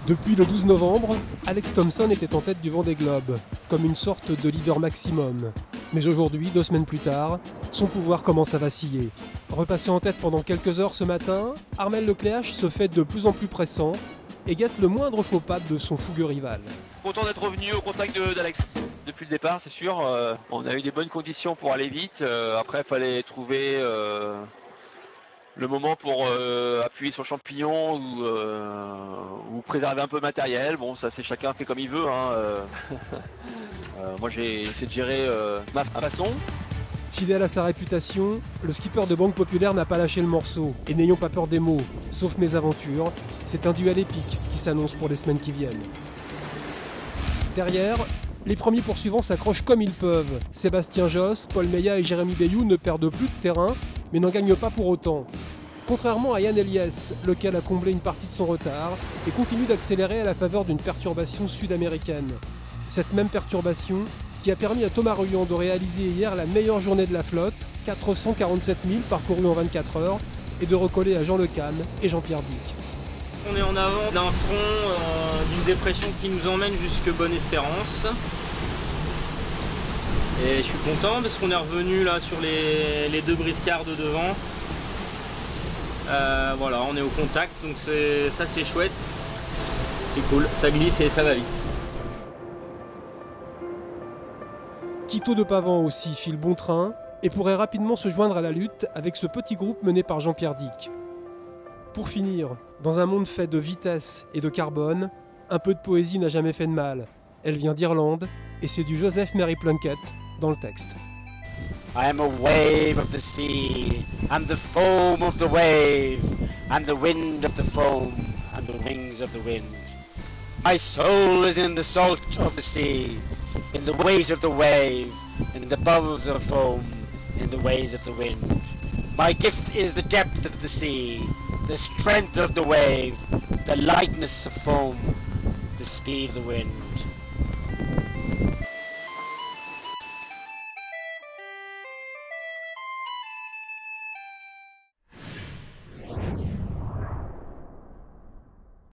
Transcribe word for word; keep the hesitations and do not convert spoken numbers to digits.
Depuis le douze novembre, Alex Thomson était en tête du Vendée Globe, comme une sorte de leader maximum. Mais aujourd'hui, deux semaines plus tard, son pouvoir commence à vaciller. Repassé en tête pendant quelques heures ce matin, Armel Lecléache se fait de plus en plus pressant et guette le moindre faux pas de son fougueux rival. Content d'être revenu au contact d'Alex. Depuis le départ, c'est sûr, euh, on a eu des bonnes conditions pour aller vite. Euh, après, il fallait trouver euh, le moment pour euh, appuyer sur le champignon ou, euh, ou préserver un peu le matériel. Bon, ça, c'est chacun fait comme il veut. Hein. Euh, euh, moi, j'ai essayé de gérer euh, ma façon. Fidèle à sa réputation, le skipper de Banque Populaire n'a pas lâché le morceau. Et n'ayons pas peur des mots, sauf mes aventures, c'est un duel épique qui s'annonce pour les semaines qui viennent. Derrière, les premiers poursuivants s'accrochent comme ils peuvent. Sébastien Josse, Paul Meillat et Jérémy Bayou ne perdent plus de terrain, mais n'en gagnent pas pour autant. Contrairement à Yann Eliès, lequel a comblé une partie de son retard et continue d'accélérer à la faveur d'une perturbation sud-américaine. Cette même perturbation qui a permis à Thomas Ruyant de réaliser hier la meilleure journée de la flotte, quatre cent quarante-sept milles parcourus en vingt-quatre heures, et de recoller à Jean Le Canne et Jean-Pierre Dick. On est en avant d'un front, euh, d'une dépression qui nous emmène jusque Bonne-Espérance. Et je suis content parce qu'on est revenu là sur les, les deux briscards de devant. Euh, voilà, on est au contact, donc ça c'est chouette. C'est cool, ça glisse et ça va vite. Quito de Pavan aussi file bon train et pourrait rapidement se joindre à la lutte avec ce petit groupe mené par Jean-Pierre Dick. Pour finir, dans un monde fait de vitesse et de carbone, un peu de poésie n'a jamais fait de mal. Elle vient d'Irlande et c'est du Joseph Mary Plunkett dans le texte. I am a wave of the sea, and the foam of the wave, and the wind of the foam, and the wings of the wind. My soul is in the salt of the sea, in the waves of the wave, in the bubbles of foam, in the ways of the wind. My gift is the depth of the sea, the strength of the wave, the lightness of foam, the speed of the wind.